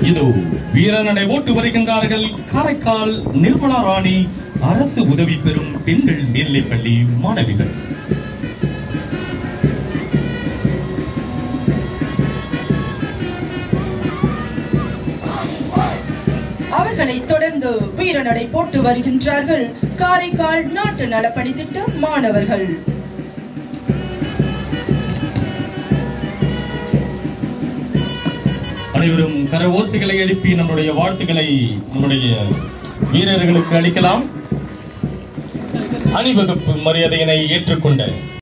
இதோ வீரநடை ஓட்டு வருகின்றார்கள் காரைக்கால் நிர்மலா ராணி அரசு உதவி பெறும் பெண்கள் மேல்நிலைப்பள்ளி மாணவிகள். அவர்களை தொடர்ந்து வீரநடை போட்டு வருகின்றார்கள் காரைக்கால் நாட்டு நலப்பணி திட்ட மாணவர்கள். அனைவரும் கரவோசைகளை எழுப்பி நம்முடைய வாழ்த்துக்களை நம்முடைய வீரர்களுக்கு அளிக்கலாம். அணிவகுப்பு மரியாதையினை ஏற்றுக்கொண்ட